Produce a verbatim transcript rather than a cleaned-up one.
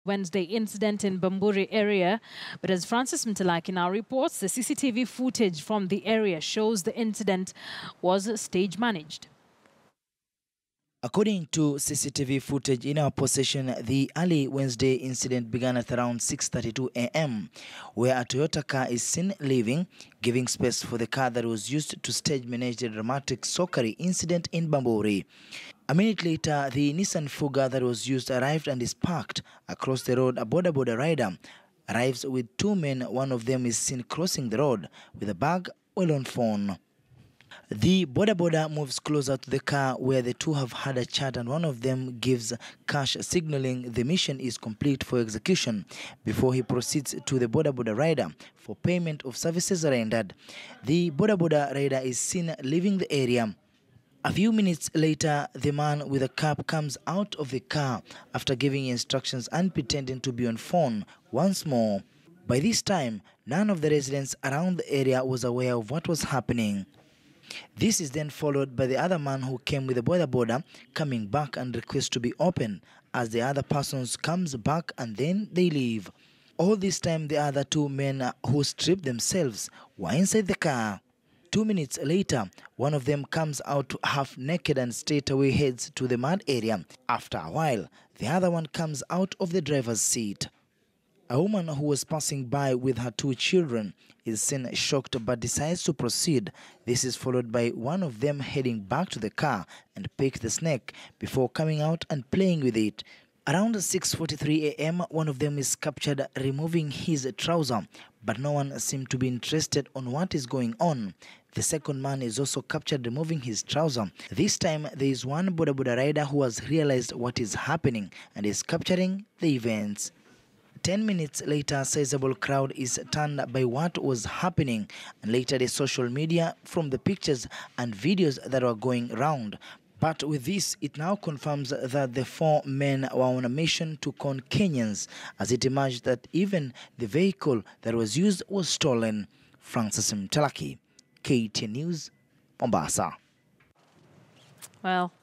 Wednesday incident in Bamburi area, but as Francis Mtalaki now reports, the C C T V footage from the area shows the incident was stage managed. According to C C T V footage in our possession, the early Wednesday incident began at around six thirty-two a m where a Toyota car is seen leaving, giving space for the car that was used to stage manage the dramatic Sokari incident in Bamburi. A minute later, the Nissan Fuga that was used arrived and is parked across the road. A border border rider arrives with two men. One of them is seen crossing the road with a bag or on phone. The border border moves closer to the car where the two have had a chat, and one of them gives cash, signaling the mission is complete for execution before he proceeds to the border border rider for payment of services rendered. The border border rider is seen leaving the area. A few minutes later, the man with a cap comes out of the car after giving instructions and pretending to be on phone once more. By this time, none of the residents around the area was aware of what was happening. This is then followed by the other man who came with the border border coming back and requests to be open as the other persons comes back and then they leave. All this time, the other two men who stripped themselves were inside the car. Two minutes later, one of them comes out half naked and straight away heads to the mud area. After a while, the other one comes out of the driver's seat. A woman who was passing by with her two children is seen shocked but decides to proceed. This is followed by one of them heading back to the car and pick the snake before coming out and playing with it. Around six forty-three a m, one of them is captured removing his trouser, but no one seemed to be interested on what is going on. The second man is also captured removing his trouser. This time, there is one border border rider who has realized what is happening and is capturing the events. Ten minutes later, a sizable crowd is turned by what was happening, and later the social media from the pictures and videos that were going round. But with this, it now confirms that the four men were on a mission to con Kenyans, as it emerged that even the vehicle that was used was stolen. Francis Mtalaki, K T N News, Mombasa. Well,